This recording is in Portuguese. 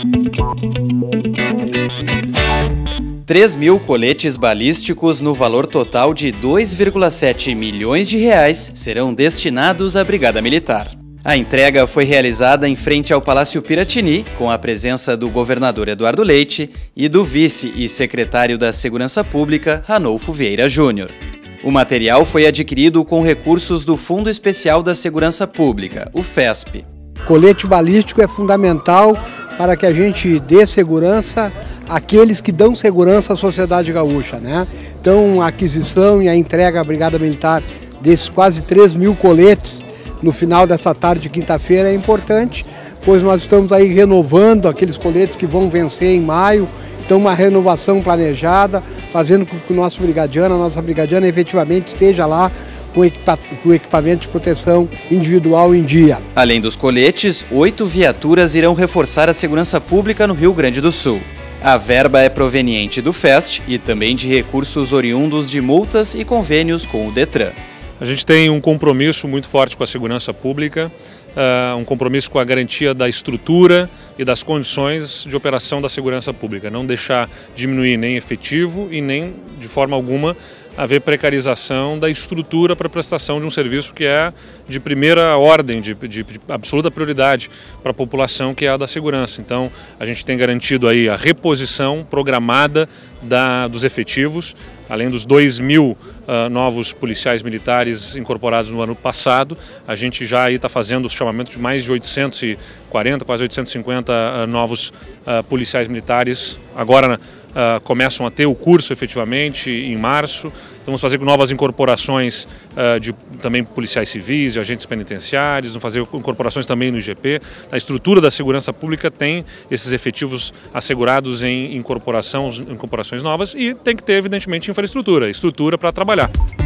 3.000 coletes balísticos no valor total de R$ 2,7 milhões serão destinados à Brigada Militar. A entrega foi realizada em frente ao Palácio Piratini, com a presença do governador Eduardo Leite e do vice e secretário da Segurança Pública, Ranolfo Vieira Júnior. O material foi adquirido com recursos do Fundo Especial da Segurança Pública, o FESP. Colete balístico é fundamental para que a gente dê segurança àqueles que dão segurança à sociedade gaúcha, né? Então, a aquisição e a entrega à Brigada Militar desses quase 3.000 coletes no final dessa tarde de quinta-feira é importante, pois nós estamos aí renovando aqueles coletes que vão vencer em maio. Então, uma renovação planejada, fazendo com que o nosso brigadiano, a nossa brigadiana efetivamente esteja lá com o equipamento de proteção individual em dia. Além dos coletes, 8 viaturas irão reforçar a segurança pública no Rio Grande do Sul. A verba é proveniente do FEST e também de recursos oriundos de multas e convênios com o Detran. A gente tem um compromisso muito forte com a segurança pública, um compromisso com a garantia da estrutura e das condições de operação da segurança pública. Não deixar diminuir nem efetivo e nem, de forma alguma, haver precarização da estrutura para a prestação de um serviço que é de primeira ordem, de absoluta prioridade para a população, que é a da segurança. Então, a gente tem garantido aí a reposição programada dos efetivos, além dos 2.000 novos policiais militares incorporados no ano passado. A gente já está fazendo o chamamento de mais de 840, quase 850 novos policiais militares. Agora começam a ter o curso efetivamente em março. Vamos fazer com novas incorporações de também policiais civis, de agentes penitenciários, vamos fazer incorporações também no IGP. A estrutura da segurança pública tem esses efetivos assegurados em incorporações novas e tem que ter, evidentemente, estrutura para trabalhar.